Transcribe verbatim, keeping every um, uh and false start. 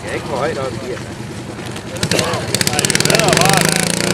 skal ikke for højt op i gear. Nej, det er bedre bare,